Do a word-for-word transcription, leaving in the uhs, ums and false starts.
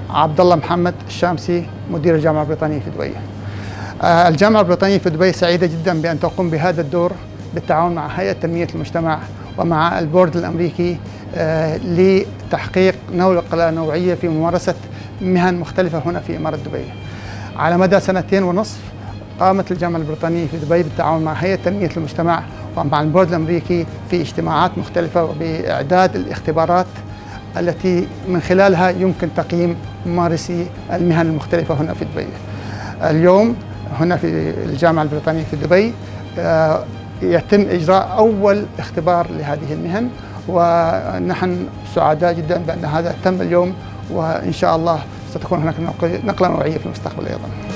عبد الله محمد الشامسي، مدير الجامعة البريطانية في دبي. الجامعة البريطانية في دبي سعيدة جدا بأن تقوم بهذا الدور بالتعاون مع هيئة تنمية المجتمع ومع البورد الأمريكي لتحقيق نقلة نوعية في ممارسة مهن مختلفة هنا في إمارة دبي. على مدى سنتين ونصف قامت الجامعة البريطانية في دبي بالتعاون مع هيئة تنمية المجتمع ومع البورد الأمريكي في اجتماعات مختلفة وبإعداد الاختبارات التي من خلالها يمكن تقييم ممارسي المهن المختلفة هنا في دبي. اليوم هنا في الجامعة البريطانية في دبي يتم إجراء أول اختبار لهذه المهن، ونحن سعداء جدا بأن هذا تم اليوم، وإن شاء الله ستكون هناك نقلة نوعية في المستقبل أيضا.